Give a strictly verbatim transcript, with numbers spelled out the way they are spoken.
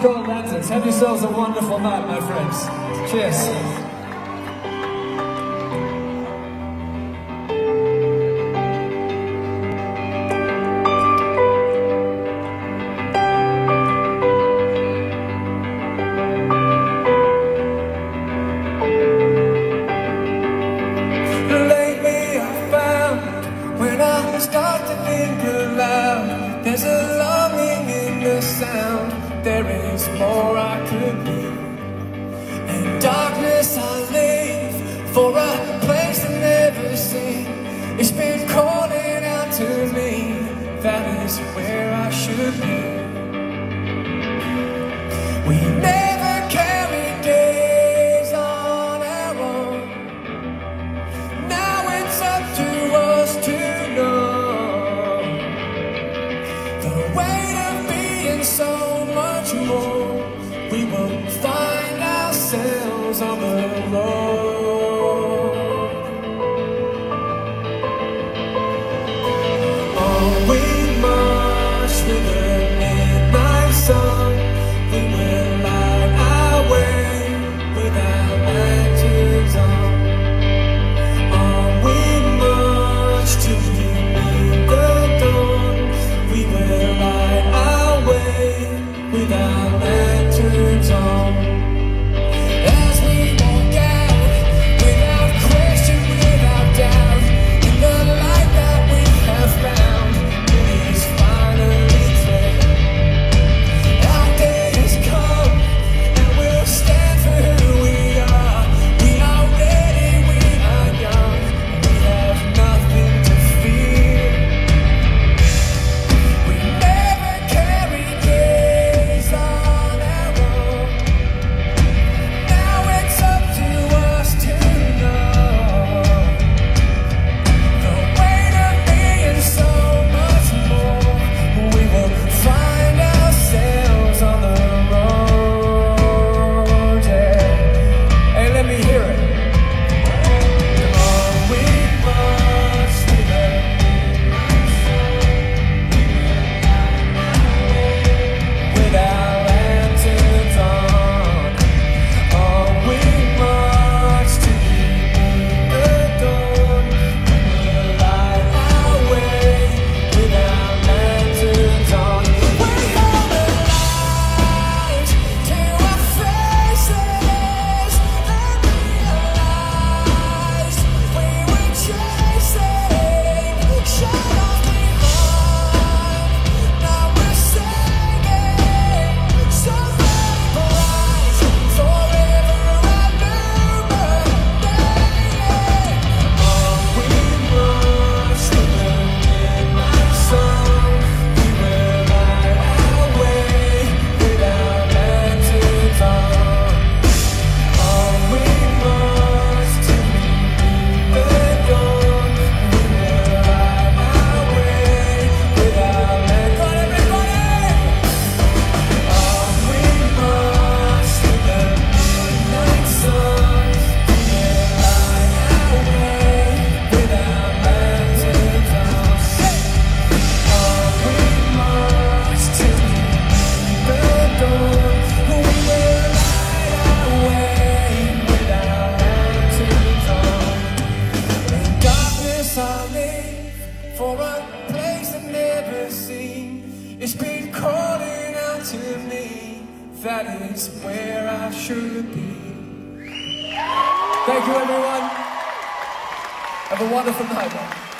called Lanterns. Have yourselves a wonderful night, my friends. Cheers. Start to think aloud. There's a longing in the sound. There is more I could be. In darkness I live for a place I've never seen. It's been calling out to me. That is where I should be. We never carried days on our own. Now it's up to us to so much more. We will find ourselves on the road. Oh, we march with the midnight sun. We will light our way with our lanterns on. Oh, we march till we meet the dawn. We will light our way with our lanterns on. As we walk out, without question, without doubt, in the light that we have found, it is finally clear. Our day has come, and we'll stand for who we are. We are ready, we are young, we have nothing to fear. We never carry days on our own. Now it's up to us to know the weight of being so much more. We will find ourselves on the road, yeah. Hey, let me hear it. Oh, we must be there. With our lanterns on, oh, we march to the dawn. We'll light our way with our lanterns on. We hold the light to our faces and realize we were chasing shadows behind. Now we're singing so very bright, forever illuminated. Oh, we march to the midnight sun. We will light our way with our lanterns on. Oh, we march till we meet the dawn. We will light our way with our lanterns on. Oh, we march to the midnight sun. We will light our way with our lanterns on. Oh, we march till we meet the dawn. We will light our way with our lanterns on. In darkness I live for a place I've never seen. It's been calling out to me. That is where I should be. Thank you, everyone. Have a wonderful night, man.